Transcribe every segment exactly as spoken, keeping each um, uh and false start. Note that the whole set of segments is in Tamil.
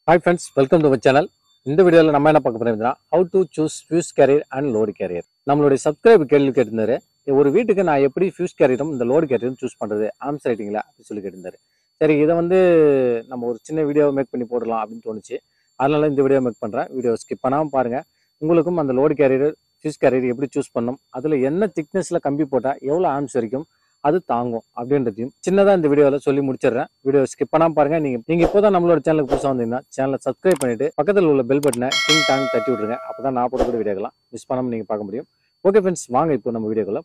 Hi friends, welcome to my channel. In this video, we will see how to choose fuse carrier and load carrier. நம்மளுடைய subscribe கேள்வி கேட்டிருந்தாரு. ஒரு வீட்டுக்கு நான் எப்படி fuse carrier-ம் இந்த load carrier-ம் choose பண்றது ஆம்ஸ் ரைட்டிங்ல அப்படி சொல்லி கேட்டிருந்தாரு. சரி, இதை வந்து நம்ம ஒரு சின்ன வீடியோ மேக் பண்ணி போடலாம் அப்படின்னு தோணுச்சு. அதனால இந்த வீடியோ மேக் பண்றேன். வீடியோ ஸ்கிப் பண்ணாம பாருங்க. உங்களுக்கும் அந்த load carrier, fuse carrier எப்படி choose பண்ணனும், அதுல என்ன thickness-ல கம்பி போட்டா எவ்வளவு ஆம்ஸ் வரைக்கும் அது தாங்கும் அப்படின்றதையும் சின்னதா இந்த வீடியோல சொல்லி முடிச்சிடுறேன். வீடியோ ஸ்கிப் பண்ணாம பாருங்க. நீங்க நீங்க இப்போதான் நம்மளோட சேனலுக்கு புதுசா வந்தீங்கன்னா சேனலை சப்ஸ்கிரைப் பண்ணிட்டு பக்கத்துல உள்ள பெல் பட்டனை டிங் டாங் தட்டி விட்டுருங்க. அப்பதான் நான் போடக்கூடிய வீடியோலாம் மிஸ் பண்ணாம நீங்க பார்க்க முடியும். ஓகே ஃப்ரெண்ட்ஸ், வாங்க இப்போ நம்ம வீடியோக்குள்ள.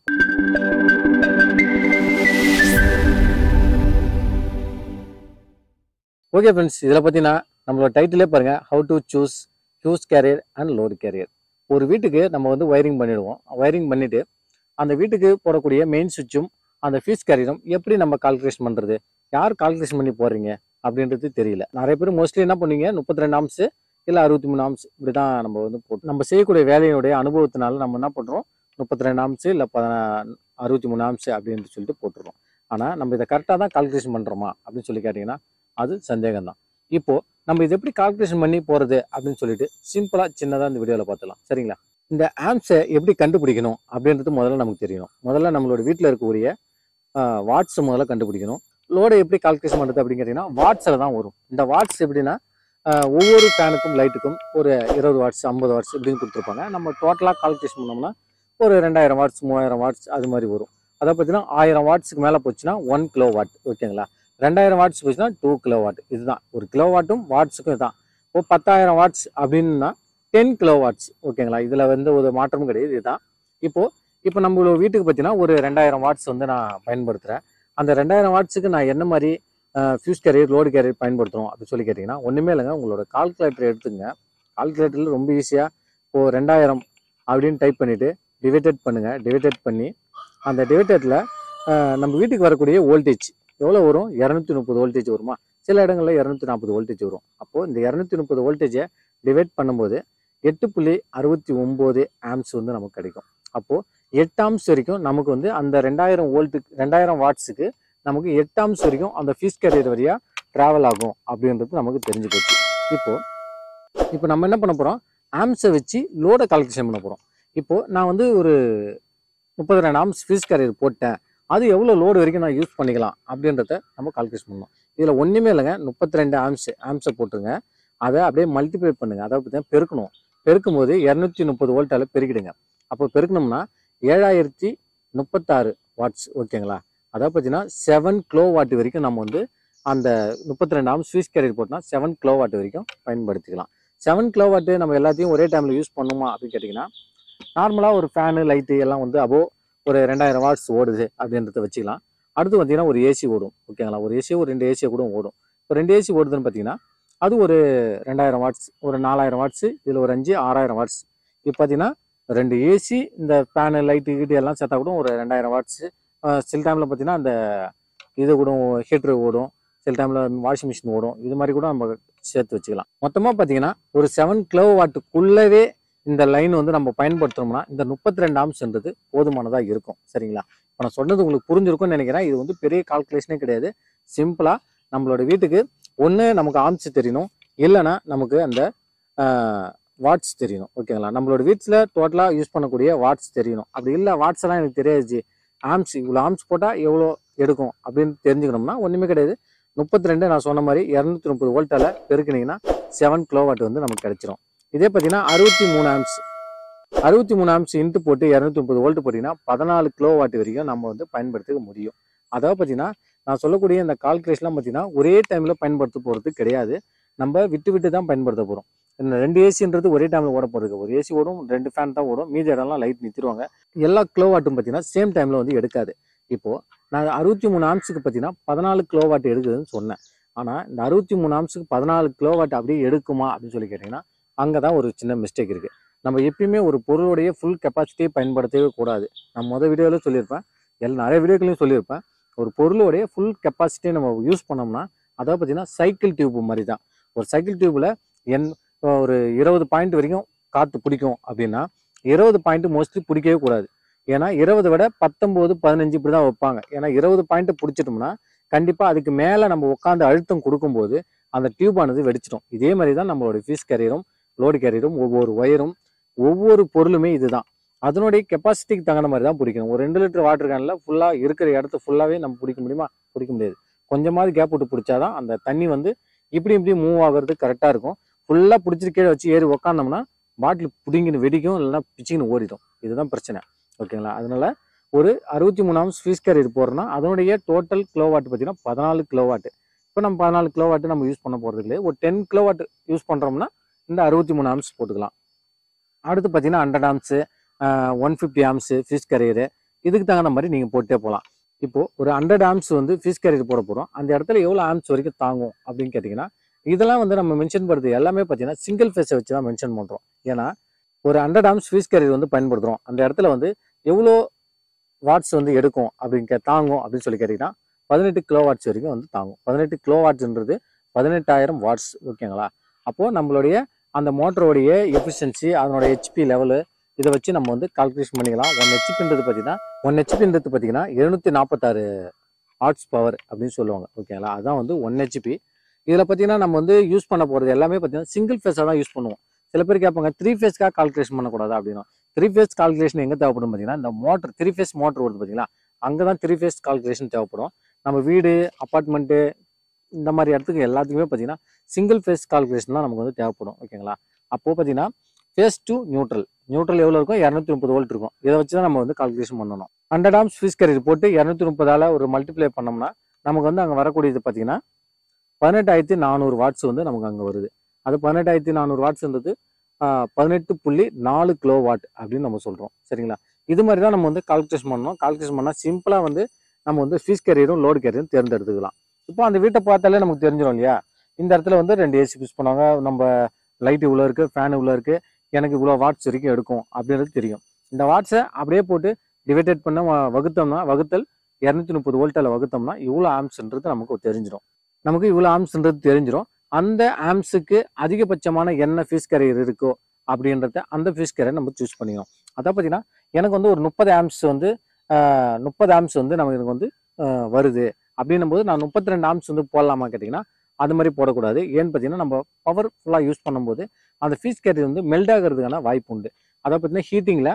ஓகே ஃப்ரெண்ட்ஸ், இதில் பார்த்தீங்கன்னா நம்மளோட டைட்டிலே பாருங்க, how to choose fuse carrier and load carrier. ஒரு வீட்டுக்கு நம்ம வந்து வயரிங் பண்ணிடுவோம். வயரிங் பண்ணிட்டு அந்த வீட்டுக்கு போடக்கூடிய மெயின் சுவிட்சும் அந்த ஃபியூஸ் கேரியரும் எப்படி நம்ம கால்குலேஷன் பண்ணுறது, யார் கால்குலேஷன் பண்ணி போடுறீங்க அப்படின்றது தெரியல. நிறைய பேர் மோஸ்ட்லி என்ன பண்ணுவீங்க, முப்பத்தி ரெண்டு ஆம்ஸ் இல்லை அறுபத்தி மூணு ஆம்ஸ் இப்படி தான் நம்ம வந்து போட்டு நம்ம செய்யக்கூடிய வேலையுடைய அனுபவத்தினால நம்ம என்ன பண்ணுறோம், முப்பத்தி ரெண்டு ஆம்ஸ் இல்லை ப அறுபத்தி மூணு ஆம்ஸ் அப்படின்னு சொல்லிட்டு போட்டுருவோம். ஆனால் நம்ம இதை கரெக்டாக தான் கால்குலேஷன் பண்ணுறோமா அப்படின்னு சொல்லி கேட்டிங்கன்னா அது சந்தேகம் தான். இப்போது நம்ம இதை எப்படி கால்குலேஷன் பண்ணி போகிறது அப்படின்னு சொல்லிட்டு சிம்பிளாக சின்னதாக இந்த வீடியோவில் பார்த்துலாம். சரிங்களா? இந்த ஆம்ஸை எப்படி கண்டுபிடிக்கணும் அப்படின்றது முதல்ல நமக்கு தெரியணும். முதல்ல நம்மளோட வீட்டில் இருக்கக்கூடிய வாட்ஸ் முதல்ல கண்டுபிடிக்கணும். லோடை எப்படி கால்குலேஷன் பண்ணுறது அப்படின்னு கேட்டிங்கன்னா வாட்ஸில் தான் வரும். இந்த வாட்ஸ் எப்படின்னா ஒவ்வொரு ஃபேனுக்கும் லைட்டுக்கும் ஒரு இருபது வாட்ஸ் ஐம்பது வாட்ஸ் இப்படின்னு கொடுத்துருப்பாங்க. நம்ம டோட்டலாக கால்குலேஷன் பண்ணோம்னா ஒரு ரெண்டாயிரம் வாட்ஸ் மூவாயிரம் வாட்ஸ் அது மாதிரி வரும். அதை பார்த்தீங்கன்னா ஆயிரம் வாட்ஸுக்கு மேலே போச்சுன்னா ஒன் கிலோ வாட். ஓகேங்களா? ரெண்டாயிரம் வாட்ஸ் போச்சுன்னா டூ கிலோ வாட். இதுதான் ஒரு கிலோ வாட்டும் வாட்ஸுக்கும் இதுதான். இப்போ பத்தாயிரம் வாட்ஸ் அப்படின்னா டென் கிலோ வாட்ஸ். ஓகேங்களா? இதில் வந்து ஒரு மாற்றமும் கிடையாது. இதுதான். இப்போது இப்போ நம்மளோட வீட்டுக்கு பார்த்தீங்கன்னா ஒரு ரெண்டாயிரம் வாட்ஸ் வந்து நான் பயன்படுத்துகிறேன். அந்த ரெண்டாயிரம் வாட்ஸுக்கு நான் என்ன மாதிரி ஃபியூஸ் கேரியர் லோடு கேரியர் பயன்படுத்துகிறோம் அப்படின்னு சொல்லி கேட்டிங்கன்னா ஒன்றுமே இல்லைங்க. உங்களோட கால்குலேட்டர் எடுத்துங்க. கால்குலேட்டரில் ரொம்ப ஈஸியாக இப்போது ரெண்டாயிரம் அப்படின்னு டைப் பண்ணிவிட்டு டிவைடட் பண்ணுங்கள். டிவைடட் பண்ணி அந்த டிவைடட்டில் நம்ம வீட்டுக்கு வரக்கூடிய வோல்டேஜ் எவ்வளோ வரும், இரநூத்தி முப்பது வோல்டேஜ் வருமா? சில இடங்களில் இரநூத்தி நாற்பது வோல்டேஜ் வரும். அப்போது இந்த இரநூத்தி முப்பது வோல்டேஜை டிவைட் பண்ணும்போது எட்டு புள்ளி அறுபத்தி ஒம்பது ஆம்ஸ் வந்து நமக்கு கிடைக்கும். அப்போது எட்டு ஆம்ஸ் வரைக்கும் நமக்கு வந்து அந்த ரெண்டாயிரம் வோல்ட்டுக்கு ரெண்டாயிரம் வாட்ஸுக்கு நமக்கு எட்டு ஆம்ஸ் வரைக்கும் அந்த ஃபியூஸ் கேரியர் வழியாக ட்ராவல் ஆகும் அப்படின்றது நமக்கு தெரிஞ்சு போச்சு. இப்போது இப்போ நம்ம என்ன பண்ண போகிறோம், ஆம்ஸை வச்சு லோடை கால்குலேஷன் பண்ண போகிறோம். இப்போது நான் வந்து ஒரு முப்பத்தி ரெண்டு ஆம்ஸ் ஃபியூஸ் கேரியர் போட்டேன், அது எவ்வளோ லோடு வரைக்கும் நான் யூஸ் பண்ணிக்கலாம் அப்படின்றத நம்ம கால்குலேஷன் பண்ணணும். இதில் ஒன்றுமே இல்லைங்க. முப்பத்தி ரெண்டு ஆம்ஸ் ஆம்ஸை போட்டுருங்க. அதை அப்படியே மல்டிப்ளை பண்ணுங்கள். அதை பற்றி தான் பெருக்கணும். பெருக்கும் போது இரநூத்தி முப்பது வோல்ட்டால் பெருக்கிடுங்க. அப்போ பெருக்கணும்னா ஏழாயிரத்தி முப்பத்தாறு வாட்ஸ். ஓகேங்களா? அதை பார்த்தீங்கன்னா செவன் கிலோ வாட் வரைக்கும் நம்ம வந்து அந்த முப்பத்தி ரெண்டு ஆம்ஸ் ஃபியூஸ் கேரியர் போட்டோம்னா செவன் கிலோ வாட் வரைக்கும் பயன்படுத்திக்கலாம். செவன் கிலோ வாட்டு நம்ம எல்லாத்தையும் ஒரே டைமில் யூஸ் பண்ணுமா அப்படின்னு கேட்டிங்கன்னா நார்மலாக ஒரு ஃபேனு லைட்டு எல்லாம் வந்து அபோ ஒரு ரெண்டாயிரம் வாட்ஸ் ஓடுது அப்படின்றத வச்சுக்கலாம். அடுத்து பார்த்தீங்கன்னா ஒரு ஏசி ஓடும். ஓகேங்களா? ஒரு ஏசி ஒரு ரெண்டு ஏசியை கூட ஓடும். இப்போ ரெண்டு ஏசி ஓடுதுன்னு பார்த்தீங்கன்னா அது ஒரு ரெண்டாயிரம் வாட்ஸ், ஒரு நாலாயிரம் வாட்ஸு, இதில் ஒரு அஞ்சு ஆறாயிரம் வாட்ஸ். இப்போ பார்த்தீங்கன்னா ரெண்டு ஏசி இந்த ஃபேனு லைட்டு கீட்டு எல்லாம் சேர்த்தா கூட ஒரு ரெண்டாயிரம் வாட்ஸு. சில டைமில் பார்த்தீங்கன்னா அந்த இது கூட ஹீட்ரு ஓடும், சில டைமில் வாஷிங் மிஷின் ஓடும். இது மாதிரி கூட நம்ம சேர்த்து வச்சுக்கலாம். மொத்தமாக பார்த்தீங்கன்னா ஒரு செவன் கிலோ வாட்டுக்குள்ளவே இந்த லைன் வந்து நம்ம பயன்படுத்தணும்னா இந்த முப்பத்தி ரெண்டு ஆம்ஸ்ன்றது போதுமானதாக இருக்கும். சரிங்களா? இப்போ நான் சொன்னது உங்களுக்கு புரிஞ்சிருக்கும்னு நினைக்கிறேன். இது வந்து பெரிய கால்குலேஷனே கிடையாது. சிம்பிளாக நம்மளோட வீட்டுக்கு ஒன்று நமக்கு ஆம்ஸ் தெரியணும், இல்லைன்னா நமக்கு அந்த வாட்ஸ் தெரியணும். ஓகேங்களா? நம்மளோட வீட்டில் டோட்டலாக யூஸ் பண்ணக்கூடிய வாட்ஸ் தெரியணும். அப்படி இல்லை வாட்ஸ் எல்லாம் எனக்கு தெரியாது, ஆம்ஸ் இவ்வளோ ஆம்ஸ் போட்டால் எவ்வளோ எடுக்கும் அப்படின்னு தெரிஞ்சுக்கணும்னா ஒன்றுமே கிடையாது. முப்பத்தி ரெண்டு நான் சொன்ன மாதிரி இரநூத்தி முப்பது வோல்ட்டால் பெருக்கினீங்கன்னா செவன் கிலோ வாட் வந்து நமக்கு கிடைச்சிரும். இதே பார்த்தீங்கன்னா அறுபத்தி மூணு ஆம்ஸ் அறுபத்தி மூணு ஆம்ஸ் இன்ட்டு போட்டு இரநூத்தி முப்பது வோல்ட் போட்டிங்கன்னா பதினாலு கிலோ வாட் வரைக்கும் நம்ம வந்து பயன்படுத்திக்க முடியும். அதாவது பார்த்தீங்கன்னா நான் சொல்லக்கூடிய இந்த கால்குலேஷன்லாம் பார்த்தீங்கன்னா ஒரே டைமில் பயன்படுத்த போகிறது கிடையாது. நம்ம விட்டு விட்டு தான் பயன்படுத்த போகிறோம். இந்த ரெண்டு ஏசின்றது ஒரே டைமில் ஓட போகிறது. ஒரு ஏசி ஓடும், ரெண்டு ஃபேன் தான் ஓடும், மீதி இடம்லாம் லைட் நிறுத்திடுவாங்க. எல்லா கிலோ வாட்டும் பார்த்தீங்கன்னா சேம் டைமில் வந்து எடுக்காது. இப்போது நான் அறுபத்தி மூணு ஆம்ஸுக்கு பார்த்தீங்கன்னா பதினாலு கிலோ வாட் எடுக்குதுன்னு சொன்னேன். ஆனால் இந்த அறுபத்தி மூணு ஆம்ஸுக்கு பதினாலு கிலோ வாட் அப்படியே எடுக்குமா அப்படின்னு சொல்லி கேட்டிங்கன்னா அங்கே தான் ஒரு சின்ன மிஸ்டேக் இருக்குது. நம்ம எப்பயுமே ஒரு பொருளுடைய ஃபுல் கெப்பாசிட்டியை பயன்படுத்தவே கூடாது. நான் மொதல் வீடியோவில் சொல்லியிருப்பேன், எல்லாம் நிறைய வீடியோக்களையும் சொல்லியிருப்பேன். ஒரு பொருளுடைய ஃபுல் கெப்பாசிட்டியை நம்ம யூஸ் பண்ணோம்னா அதை பார்த்தீங்கன்னா சைக்கிள் டியூப் மாதிரி தான். ஒரு சைக்கிள் டியூப்பில் என் ஒரு இருபது பாயிண்ட் வரைக்கும் காற்று பிடிக்கும் அப்படின்னா இருபது பாயிண்ட் மோஸ்ட்லி பிடிக்கவே கூடாது. ஏன்னா இருபதை விட பத்தொம்போது பதினஞ்சு இப்படி தான் வைப்பாங்க. ஏன்னா இருபது பாயிண்ட்டை பிடிச்சிட்டோம்னா கண்டிப்பாக அதுக்கு மேலே நம்ம உட்காந்து அழுத்தம் கொடுக்கும்போது அந்த டியூப் ஆனது வெடிச்சிடும். இதே மாதிரி தான் நம்மளோட ஃபியூஸ் கேரியரும் லோடு கேரியரும் ஒவ்வொரு ஒயரும் ஒவ்வொரு பொருளுமே இதுதான். அதனுடைய கெப்பாசிட்டிக்கு தகுந்த மாதிரி தான் பிடிக்கணும். ஒரு ரெண்டு லிட்டர் வாட்டர் கேனில் ஃபுல்லாக இருக்கிற இடத்த ஃபுல்லாகவே நம்ம பிடிக்க முடியுமா? பிடிக்க முடியாது. கொஞ்சமாவது கேப் விட்டு பிடிச்சாதான் அந்த தண்ணி வந்து இப்படி இப்படி மூவ் ஆகுறது கரெக்டாக இருக்கும். ஃபுல்லாக பிடிச்சிட்டு கீழே வச்சு ஏறி உக்காந்தோம்னா பாட்டில் பிடிங்கின்னு வெடிக்கும், இல்லைன்னா பிச்சிக்கின்னு ஓடிடும். இதுதான் பிரச்சனை. ஓகேங்களா? அதனால ஒரு அறுபத்தி மூணு ஆம்ஸ் ஃபியூஸ் கேரியர் போடுறோம்னா அதனுடைய டோட்டல் கிலோவாட் பார்த்தீங்கன்னா பதினாலு கிலோவாட். இப்போ நம்ம பதினாலு கிலோவாட் நம்ம யூஸ் பண்ண போகிறது இல்லையே. ஒரு டென் கிலோவாட் யூஸ் பண்ணுறோம்னா இந்த அறுபத்தி மூணு ஆம்ஸ் போட்டுக்கலாம். அடுத்து பார்த்தீங்கன்னா hundred amps one fifty amps fuse carrier இதுக்கு தகுந்த மாதிரி நீங்கள் போட்டே போகலாம். இப்போது ஒரு ஹண்ட்ரட் ஆம்ஸ் வந்து ஃபியூஸ் கேரியர் போட போகிறோம். அந்த இடத்துல எவ்வளோ ஆம்ஸ் வரைக்கும் தாங்கும் அப்படின்னு கேட்டிங்கன்னா இதெல்லாம் வந்து நம்ம மென்ஷன் பண்ணுறது எல்லாமே பார்த்தீங்கன்னா சிங்கிள் ஃபேஸை வச்சு தான் மென்ஷன் பண்ணுறோம். ஏன்னா ஒரு ஹண்ட்ரட் ஆம்ஸ் ஃபியூஸ் கேரியர் வந்து பயன்படுத்துகிறோம். அந்த இடத்துல வந்து எவ்வளோ வாட்ஸ் வந்து எடுக்கும் அப்படின்னு கே தாங்கும் அப்படின்னு சொல்லி கேட்டிங்கன்னா பதினெட்டு கிலோ வாட்ஸ் வரைக்கும் வந்து தாங்கும். பதினெட்டு கிலோ வாட்ஸ்ன்றது பதினெட்டாயிரம் வாட்ஸ். ஓகேங்களா? அப்போது நம்மளுடைய அந்த மோட்டரோடைய எஃபிஷியன்சி அதனோட ஹெச்பி லெவலு இதை வச்சு நம்ம வந்து கால்குலேஷன் பண்ணிக்கலாம். ஒன் ஹெச்பின்றது பார்த்தீங்கன்னா ஒன் ஹெச்பின்றது பார்த்தீங்கன்னா எழுநூற்றி நாற்பத்தாறு வாட்ஸ் பவர் அப்படின்னு சொல்லுவாங்க. ஓகேங்களா? அதுதான் வந்து ஒன் ஹெச்பி. இதில் பார்த்தீங்கன்னா நம்ம வந்து யூஸ் பண்ண போகிறது எல்லாமே பார்த்தீங்கன்னா சிங்கிள் ஃபேஸாக தான் யூஸ் பண்ணுவோம். சில பேர் கேட்பாங்க த்ரீ ஃபேஸ்க்காக கால்குலேஷன் பண்ணக்கூடாது அப்படின்னா. த்ரீ ஃபேஸ் கால்குலேஷன் எங்கே தேவைப்படும் பார்த்தீங்கன்னா இந்த மோட்டர் த்ரீ ஃபேஸ் மோட்டர் வருது பார்த்தீங்களா, அங்கே தான் த்ரீ ஃபேஸ் கால்குலேஷன் தேவைப்படும். நம்ம வீடு அப்பார்ட்மெண்ட்டு இந்த மாதிரி இடத்துக்கு எல்லாத்துக்குமே பார்த்தீங்கன்னா சிங்கிள் ஃபேஸ் கால்குலேஷன் தான் நமக்கு வந்து தேவைப்படும். ஓகேங்களா? அப்போது பார்த்தீங்கன்னா ஃபேஸ் டு நியூட்ரல் நியூட்ரல் எவ்வளோ இருக்கும்? இரநூத்தி முப்பது வோல்ட் இருக்கும். இதை வச்சு தான் நம்ம வந்து கால்குலேஷன் பண்ணணும். ஹண்ட்ரட் ஆம்ஸ் ஃபியூஸ் கேரியர் போட்டு இரநூத்தி முப்பதால் ஒரு மல்டிப்ளை பண்ணோம்னா நமக்கு வந்து அங்கே வரக்கூடியது பார்த்தீங்கன்னா பதினெட்டாயிரத்தி நானூறு வாட்ஸ் வந்து நமக்கு அங்கே வருது. அது பதினெட்டாயிரத்தி நானூறு வாட்ஸ்ன்றது பதினெட்டு புள்ளி நாலு கிலோ வாட் அப்படின்னு நம்ம சொல்கிறோம். சரிங்களா? இது மாதிரி தான் நம்ம வந்து கால்குலேஷன் பண்ணணும். கால்குலேஷன் பண்ணால் சிம்பிளாக வந்து நம்ம வந்து ஃபியூஸ் கேரியரும் லோடு கேரியரும் தேர்ந்தெடுத்துக்கலாம். இப்போ அந்த வீட்டை பார்த்தாலே நமக்கு தெரிஞ்சிடும் இல்லையா? இந்த இடத்துல வந்து ரெண்டு ஏசி யூஸ் பண்ணுவாங்க, நம்ம லைட் இவ்வளோ இருக்குது, ஃபேன் இவ்வளோ இருக்குது, எனக்கு இவ்வளோ வாட்ஸ் வரைக்கும் எடுக்கும் அப்படின்றது தெரியும். இந்த வாட்ஸை அப்படியே போட்டு டிவைடட் பண்ண வகுத்தோம்னா வகுத்தல் இரநூத்தி முப்பது வோல்ட்டில் வகுத்தோம்னா இவ்வளோ ஆம்ஸ்ன்றது நமக்கு தெரிஞ்சிடும். நமக்கு இவ்வளோ ஆம்ஸ்ன்றது தெரிஞ்சிடும். அந்த ஆம்ஸுக்கு அதிகபட்சமான என்ன ஃபியூஸ் கேரியர் இருக்கோ அப்படின்றத அந்த ஃபியூஸ் கேரியர் நம்ம சூஸ் பண்ணிக்கணும். அதான் பார்த்தீங்கன்னா எனக்கு வந்து ஒரு முப்பது ஆம்ஸ் வந்து முப்பது ஆம்ஸ் வந்து நமக்கு வந்து வருது அப்படின்னும் போது நான் முப்பத்தி ரெண்டு ஆம்ஸ் வந்து போடலாமா கேட்டிங்கன்னா அது மாதிரி போடக்கூடாது. ஏன்னு பார்த்தீங்கன்னா நம்ம பவர் ஃபுல்லாக யூஸ் பண்ணும்போது அந்த ஃபியூஸ் கேரியர் வந்து மெல்ட் ஆகிறதுக்கான வாய்ப்பு உண்டு. அதை பார்த்தீங்கன்னா ஹீட்டிங்கில்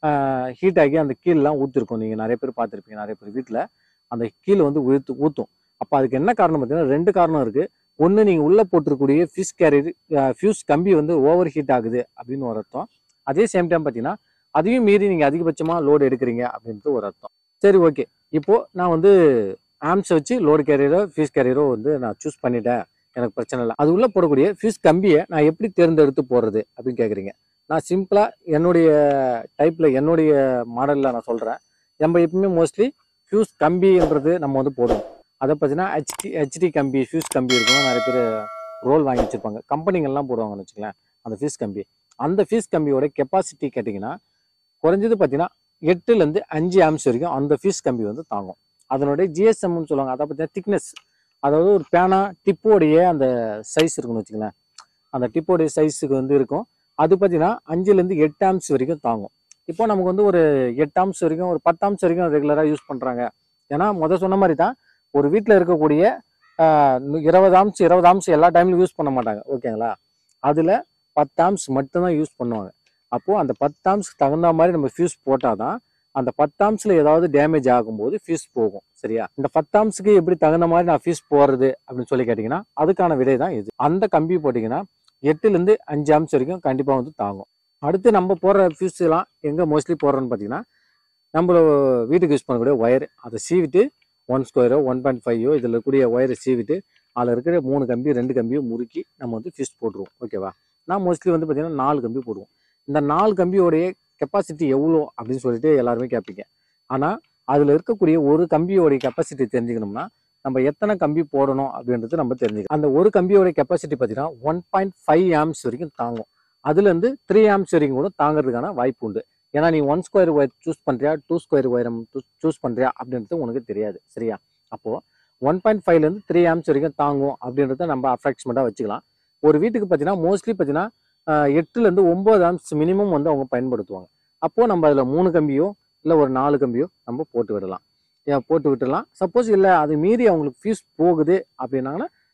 ஹீட் ஆகி அந்த கீழெலாம் ஊற்றிருக்கும். நீங்கள் நிறைய பேர் பார்த்துருப்பீங்க, நிறைய பேர் வீட்டில் அந்த கீழே வந்து ஊற்று ஊற்றும். அப்போ அதுக்கு என்ன காரணம் பார்த்தீங்கன்னா ரெண்டு காரணம் இருக்குது. ஒன்று, நீங்கள் உள்ளே போட்டிருக்கக்கூடிய ஃபியூஸ் கேரியர் ஃபியூஸ் கம்பி வந்து ஓவர் ஹீட் ஆகுது அப்படின்னு ஒரு அர்த்தம். அதே சேம் டைம் பார்த்தீங்கன்னா அதையும் மீறி நீங்கள் அதிகபட்சமாக லோடு எடுக்கிறீங்க அப்படின்றது ஒரு அர்த்தம். சரி, ஓகே. இப்போது நான் வந்து ஆம்ஸை வச்சு லோடு கேரியரோ ஃபியூஸ் கேரியரோ வந்து நான் சூஸ் பண்ணிட்டேன், எனக்கு பிரச்சனை இல்லை. அது உள்ளே போடக்கூடிய ஃபியூஸ் கம்பியை நான் எப்படி தேர்ந்தெடுத்து போடுறது அப்படின்னு கேட்குறீங்க. நான் சிம்பிளாக என்னுடைய டைப்பில் என்னுடைய மாடலில் நான் சொல்கிறேன். நம்ம எப்பவுமே மோஸ்ட்லி ஃபியூஸ் கம்பின்றது நம்ம வந்து போடுவோம். அதை பார்த்தீங்கன்னா ஹெச்டி ஹெச்டி கம்பி ஃபியூஸ் கம்பி இருக்கும். நிறைய பேர் ரோல் வாங்கி வச்சுருப்பாங்க, கம்பெனிங்கள்லாம் போடுவாங்கன்னு வச்சுக்கலாம். அந்த ஃபியூஸ் கம்பி அந்த ஃபியூஸ் கம்பியோட கெப்பாசிட்டி கேட்டிங்கன்னா குறைஞ்சது பார்த்தீங்கன்னா எட்டுலேருந்து அஞ்சு ஆம்ஸ் வரைக்கும் அந்த ஃபியூஸ் கம்பி வந்து தாங்கும். அதனுடைய ஜிஎஸ்எம்னு சொல்லுவாங்க. அதை பார்த்தீங்கன்னா திக்னஸ், அதாவது ஒரு பேனா டிப்போடைய அந்த சைஸ் இருக்குன்னு வச்சுக்கலாம். அந்த டிப்போடைய சைஸுக்கு வந்து இருக்கும். அது பார்த்தீங்கன்னா அஞ்சுலேருந்து எட்டு ஆம்ஸ் வரைக்கும் தாங்கும். இப்போ நமக்கு வந்து ஒரு எட்டு ஆம்ஸ் வரைக்கும் ஒரு பத்து ஆம்ஸ் வரைக்கும் ரெகுலராக யூஸ் பண்ணுறாங்க. ஏன்னா முதல் சொன்ன மாதிரி தான் ஒரு வீட்டில் இருக்கக்கூடிய இருபது ஆம்ஸ் இருபது ஆம்ஸ் எல்லா டைம்லையும் யூஸ் பண்ண மாட்டாங்க. ஓகேங்களா? அதில் பத்து ஆம்ஸ் மட்டும்தான் யூஸ் பண்ணுவாங்க. அப்போது அந்த பத்து ஆம்ஸ்க்கு தகுந்த மாதிரி நம்ம ஃபியூஸ் போட்டால் தான் அந்த பத்து ஆம்ஸில் ஏதாவது டேமேஜ் ஆகும்போது ஃபியூஸ் போகும். சரியா? இந்த பத்து ஆம்ஸுக்கு எப்படி தகுந்த மாதிரி நான் ஃபியூஸ் போடுறது அப்படின்னு சொல்லி கேட்டிங்கன்னா அதுக்கான விடை தான் இது. அந்த கம்பி போட்டிங்கன்னா எட்டுலேருந்து அஞ்சு ஆம்ஸ் வரைக்கும் கண்டிப்பாக வந்து தாங்கும். அடுத்து நம்ம போடுற ஃபியூஸ்லாம் எங்கே மோஸ்ட்லி போடுறோன்னு பார்த்தீங்கன்னா நம்ம வீட்டுக்கு யூஸ் பண்ணக்கூடிய ஒயர் அதை சீவிட்டு ஒன் ஸ்கொயரோ ஒன் பாயிண்ட் ஃபைவோ இதில் இருக்கக்கூடிய ஒயரை சீவிட்டு அதில் இருக்கிற மூணு கம்பி ரெண்டு கம்பியும் முறுக்கி நம்ம வந்து ஃபியூஸ் போட்டுருவோம். ஓகேவா? நான் மோஸ்ட்லி வந்து பார்த்தீங்கன்னா நாலு கம்பி போடுவோம். இந்த நாலு கம்பியோடைய கெப்பாசிட்டி எவ்வளோ அப்படின்னு சொல்லிட்டு எல்லாருமே கேட்பீங்க. ஆனால் அதில் இருக்கக்கூடிய ஒரு கம்பியோடைய கெப்பாசிட்டி தெரிஞ்சுக்கணும்னா நம்ம எத்தனை கம்பி போடணும் அப்படின்றது நம்ம தெரிஞ்சுக்கணும். அந்த ஒரு கம்பியோடைய கெப்பாசிட்டி பார்த்தீங்கன்னா ஒன் பாயிண்ட் ஃபைவ் ஆம்ஸ் வரைக்கும் தாங்கும். அதுலேருந்து த்ரீ ஆம்ஸ் வரைக்கும் கூட தாங்கிறதுக்கான வாய்ப்பு உண்டு. ஏன்னா நீ ஒன் ஸ்கொயர் ஒயர் சூஸ் பண்ணுறியா டூ ஸ்கொயர் ஒயரம் சூஸ் பண்ணுறியா அப்படின்றது உனக்கு தெரியாது. சரியா? அப்போது ஒன் பாயிண்ட் ஃபைவ்லேருந்து த்ரீ ஆம்ஸ் வரைக்கும் தாங்கும் அப்படின்றத நம்ம அப்ராக்சிமேட்டாக வச்சுக்கலாம். ஒரு வீட்டுக்கு பார்த்தீங்கன்னா மோஸ்ட்லி பார்த்தீங்கன்னா எட்டுலேருந்து ஒம்பது ஆம்ஸ் மினிமம் வந்து அவங்க பயன்படுத்துவாங்க. அப்போது நம்ம அதில் மூணு கம்பியோ இல்லை ஒரு நாலு கம்பியோ நம்ம போட்டு விடலாம். போட்டு விட்டுடலாம். சப்போஸ் இல்லை அது மீறி அவங்களுக்கு ஃபியூஸ் போகுது அப்படின்னாங்கன்னா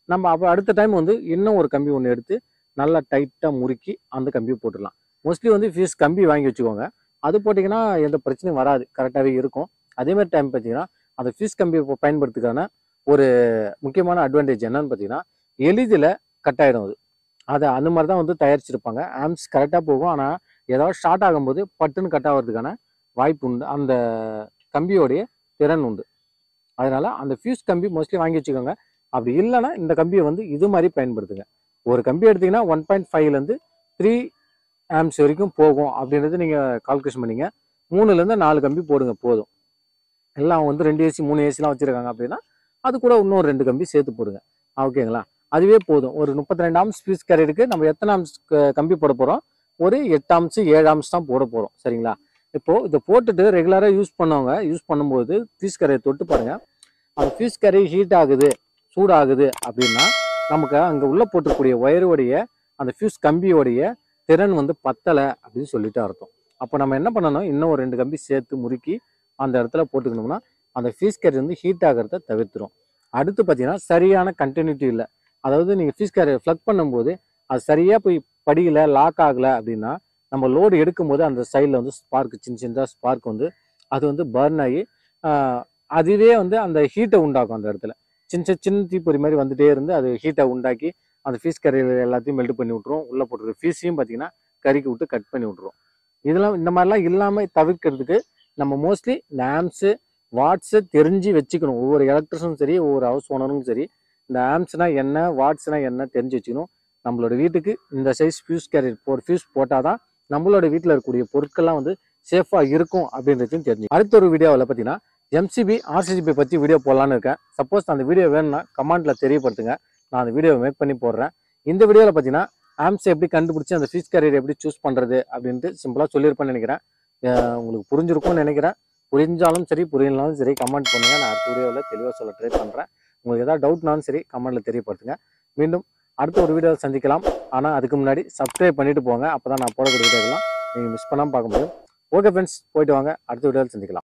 நம்ம அப்போ அடுத்த டைம் வந்து இன்னும் ஒரு கம்பி ஒன்று எடுத்து நல்லா டைட்டாக முறுக்கி அந்த கம்பியை போட்டுடலாம். மோஸ்ட்லி வந்து ஃபியூஸ் கம்பி வாங்கி வச்சுக்கோங்க. அது போட்டிங்கன்னா எந்த பிரச்சனையும் வராது, கரெக்டாகவே இருக்கும். அதேமாதிரி டைம் பார்த்தீங்கன்னா அந்த ஃபியூஸ் கம்பியை பயன்படுத்துக்கான ஒரு முக்கியமான அட்வான்டேஜ் என்னன்னு பார்த்தீங்கன்னா எளிதில் கட் ஆகிடும். அது அதை அந்த மாதிரி தான் வந்து தயாரிச்சிருப்பாங்க. ஆம்ஸ் கரெக்டாக போகும், ஆனால் ஏதாவது ஷார்ட் ஆகும்போது பட்டுன்னு கட் ஆகிறதுக்கான வாய்ப்பு உண்டு, அந்த கம்பியோடைய திறன் உண்டு. அதனால அந்த ஃபியூஸ் கம்பி மோஸ்ட்லி வாங்கி வச்சுக்கோங்க. அப்படி இல்லைன்னா இந்த கம்பியை வந்து இது மாதிரி பயன்படுத்துங்க. ஒரு கம்பி எடுத்திங்கன்னா ஒன் பாயிண்ட் ஃபைவ்லேருந்து த்ரீ ஆம்ஸ் வரைக்கும் போகும் அப்படின்றது நீங்கள் கால்குலேஷன் பண்ணிங்க. மூணுலேருந்து நாலு கம்பி போடுங்க போதும். எல்லாம் வந்து ரெண்டு ஏசி மூணு ஏசிலாம் வச்சுருக்காங்க அப்படின்னா அது கூட இன்னொரு ரெண்டு கம்பி சேர்த்து போடுங்க. ஓகேங்களா? அதுவே போதும். ஒரு முப்பத்தி ரெண்டு ஆம்ஸ் ஃபியூஸ் கேரியருக்கு நம்ம எத்தனை ஆம்ஸ் கம்பி போட போகிறோம்? ஒரு எட்டு ஆம்ஸ் ஏழு ஆம்ஸ் தான் போட போகிறோம். சரிங்களா? இப்போது இதை போட்டுட்டு ரெகுலராக யூஸ் பண்ணவங்க யூஸ் பண்ணும்போது ஃபியூஸ் கேரியர் தொட்டு பாருங்கள். அந்த ஃபியூஸ் கேரியர் ஹீட் ஆகுது, சூடாகுது அப்படின்னா நமக்கு அங்கே உள்ளே போட்டுக்கூடிய ஒயருடைய அந்த ஃபியூஸ் கம்பியோடைய திறன் வந்து பத்தலை அப்படின்னு சொல்லிட்டு அர்த்தம். அப்போ நம்ம என்ன பண்ணணும்? இன்னும் ஒரு ரெண்டு கம்பி சேர்த்து முறுக்கி அந்த இடத்துல போட்டுக்கணும்னா அந்த ஃபியூஸ் கேரியர் வந்து ஹீட் ஆகிறத தவிர்த்துரும். அடுத்து பார்த்தீங்கன்னா சரியான கண்டினியூட்டி இல்லை. அதாவது நீங்கள் ஃபியூஸ் கேரியர் ஃப்ளக் பண்ணும்போது அது சரியாக போய் படியில் லாக் ஆகலை அப்படின்னா நம்ம லோடு எடுக்கும்போது அந்த சைடில் வந்து ஸ்பார்க் சின்ன சின்னதாக ஸ்பார்க் வந்து அது வந்து பர்ன் ஆகி அதுவே வந்து அந்த ஹீட்டை உண்டாக்கும். அந்த இடத்துல சின்ன சின்ன சின்ன தீப்பொறி மாதிரி வந்துட்டே இருந்து அது ஹீட்டை உண்டாக்கி அந்த ஃபியூஸ் கேரியர் எல்லாத்தையும் மெல்ட் பண்ணி விட்ருவோம். உள்ளே போட்டுருக்க ஃபியூஸையும் பார்த்தீங்கன்னா கறிக்கி விட்டு கட் பண்ணி விட்ருவோம். இதெல்லாம் இந்த மாதிரிலாம் இல்லாமல் தவிர்க்கிறதுக்கு நம்ம மோஸ்ட்லி இந்த ஆம்ஸு வாட்ஸை தெரிஞ்சு வச்சுக்கணும். ஒவ்வொரு எலக்ட்ரிஷனும் சரி, ஒவ்வொரு ஹவுஸ் ஓனரும் சரி, இந்த ஆம்ஸ்னால் என்ன, வாட்ஸ்னால் என்ன தெரிஞ்சு வச்சுக்கணும். நம்மளோட வீட்டுக்கு இந்த சைஸ் ஃபியூஸ் கேரியர் போ ஃபியூஸ் போட்டால் தான் நம்மளோட வீட்டில் இருக்கக்கூடிய பொருட்கள்லாம் வந்து சேஃபாக இருக்கும் அப்படின்றதையும் தெரிஞ்சு. அடுத்த ஒரு வீடியோவில் பார்த்தீங்கன்னா எம்சிபி ஆர்சிபி பற்றி வீடியோ போடலான்னு இருக்கேன். சப்போஸ் அந்த வீடியோ வேணும்னா கமெண்ட்டில் தெரியப்படுத்துங்க, நான் அந்த வீடியோவை மேக் பண்ணி போடுறேன். இந்த வீடியோவில் பார்த்தீங்கன்னா ஆம்ஸை எப்படி கண்டுபிடிச்சி அந்த ஃபியூஸ் கேரியர் எப்படி சூஸ் பண்ணுறது அப்படின்ட்டு சிம்பிளாக சொல்லியிருப்பேன்னு நினைக்கிறேன். உங்களுக்கு புரிஞ்சிருக்கும்னு நினைக்கிறேன். புரிஞ்சாலும் சரி புரியலனாலும் சரி கமெண்ட் பண்ணுங்கள். நான் அடுத்த வீடியோவில் தெளிவாக சொல்ல ட்ரை பண்ணுறேன். உங்களுக்கு ஏதாவது டவுட்னாலும் சரி கமெண்ட்டில் தெரியப்படுத்துங்க. மீண்டும் அடுத்த ஒரு வீடியோவில் சந்திக்கலாம். ஆனால் அதுக்கு முன்னாடி சப்ஸ்கிரைப் பண்ணிவிட்டு போங்க. அப்போ தான் நான் போடக்கூடிய வீடியோக்கெல்லாம் நீங்கள் மிஸ் பண்ணாமல் பார்க்க முடியும். ஓகே ஃப்ரெண்ட்ஸ், போயிட்டு வாங்க. அடுத்த வீடியோவில் சந்திக்கலாம்.